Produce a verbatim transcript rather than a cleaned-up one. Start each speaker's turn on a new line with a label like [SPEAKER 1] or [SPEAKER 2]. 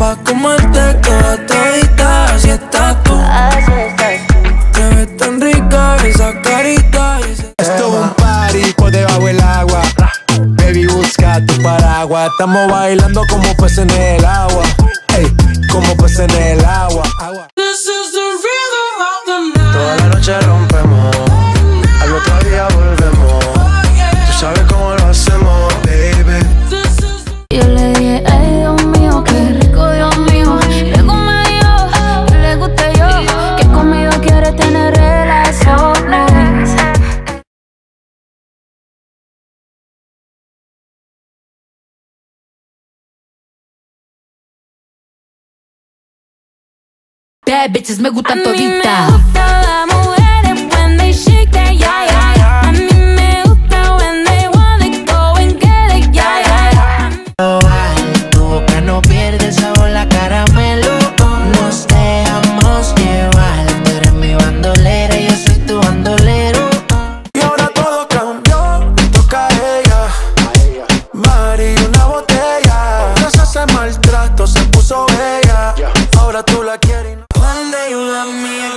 [SPEAKER 1] Pa' comerte toda todita, así estás tú. Te ves tan rica esa carita y ese...
[SPEAKER 2] Esto es un party por debajo del agua. Baby, busca tu paraguas. Estamos bailando como peces en el agua. Ey, como peces en el agua. agua.
[SPEAKER 1] This is the rhythm of the night.
[SPEAKER 2] Toda la noche rompemos, al otro día volvemos. Tú sabes cómo lo hacemos, baby.
[SPEAKER 3] Yo le dije, ay, Dios mío, qué rico, Dios mío. Luego me dijo, que le guste yo, que conmigo quiere tener relaciones.
[SPEAKER 4] Bad bitches me gustan
[SPEAKER 3] A mí
[SPEAKER 4] toditas.
[SPEAKER 3] me gustan las mujeres when they shake that, yeah, yeah, yeah. A mí me gusta when they want it, go and get it, yeah, yeah, yeah.
[SPEAKER 5] Tu boca no pierde sabor, la caramelo. Nos dejamos llevar. Tú eres mi bandolera, yo soy tu bandolero.
[SPEAKER 2] Y ahora todo cambió, toca a ella. Mari, una botella. Gracias a ese maltrato se puso bella. Ahora tú la quieres y no.
[SPEAKER 1] One day you love me